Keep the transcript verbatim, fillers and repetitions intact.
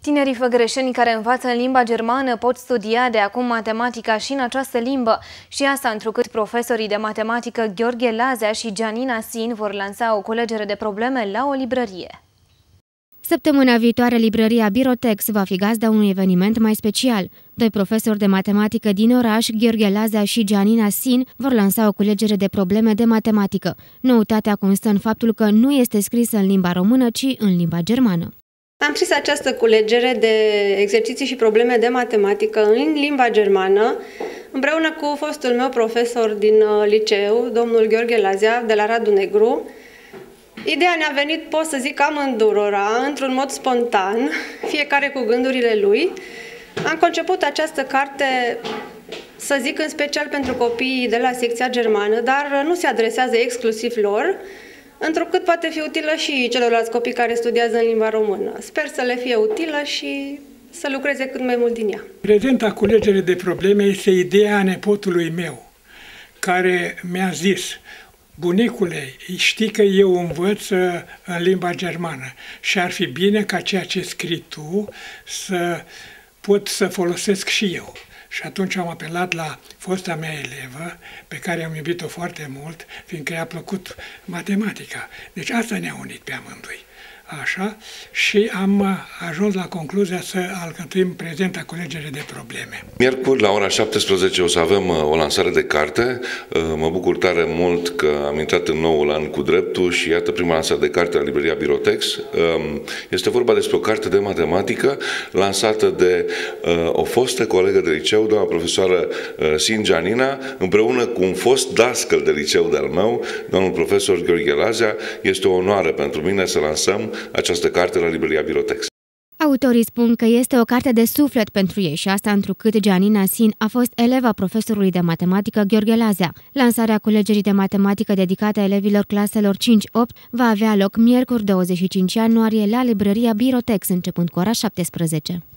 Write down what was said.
Tinerii făgăreșeni care învață în limba germană pot studia de acum matematica și în această limbă, și asta întrucât profesorii de matematică Gheorghe Lazea și Gianina Sin vor lansa o culegere de probleme la o librărie. Săptămâna viitoare, librăria Birotex va fi gazda unui eveniment mai special. Doi profesori de matematică din oraș, Gheorghe Lazea și Gianina Sin, vor lansa o culegere de probleme de matematică. Noutatea constă în faptul că nu este scrisă în limba română, ci în limba germană. Am scris această culegere de exerciții și probleme de matematică în limba germană, împreună cu fostul meu profesor din liceu, domnul Gheorghe Lazea, de la Radu Negru. Ideea ne-a venit, pot să zic, amândurora, într-un mod spontan, fiecare cu gândurile lui. Am conceput această carte, să zic, în special pentru copiii de la secția germană, dar nu se adresează exclusiv lor, întrucât poate fi utilă și celorlalți copii care studiază în limba română. Sper să le fie utilă și să lucreze cât mai mult din ea. Prezenta culegere de probleme este ideea nepotului meu, care mi-a zis: bunicule, știi că eu învăț în limba germană și ar fi bine ca ceea ce scrii tu să pot să folosesc și eu. Și atunci am apelat la fosta mea elevă, pe care am iubit-o foarte mult, fiindcă i-a plăcut matematica. Deci asta ne-a unit pe amândoi. Așa, și am ajuns la concluzia să alcătuim prezenta culegere de probleme. Miercuri, la ora șaptesprezece, o să avem o lansare de carte. Mă bucur tare mult că am intrat în noul an cu dreptul și iată prima lansare de carte la librăria Birotex. Este vorba despre o carte de matematică lansată de o fostă colegă de liceu, doamna profesoară Sin Gianina, împreună cu un fost dascăl de liceu de-al meu, domnul profesor Gheorghe Lazea. Este o onoare pentru mine să lansăm această carte la librăria Birotex. Autorii spun că este o carte de suflet pentru ei și asta întrucât Gianina Sin a fost eleva profesorului de matematică Gheorghe Lazea. Lansarea culegerii de matematică dedicată elevilor claselor cinci opt va avea loc miercuri douăzeci și cinci ianuarie la librăria Birotex, începând cu ora șaptesprezece.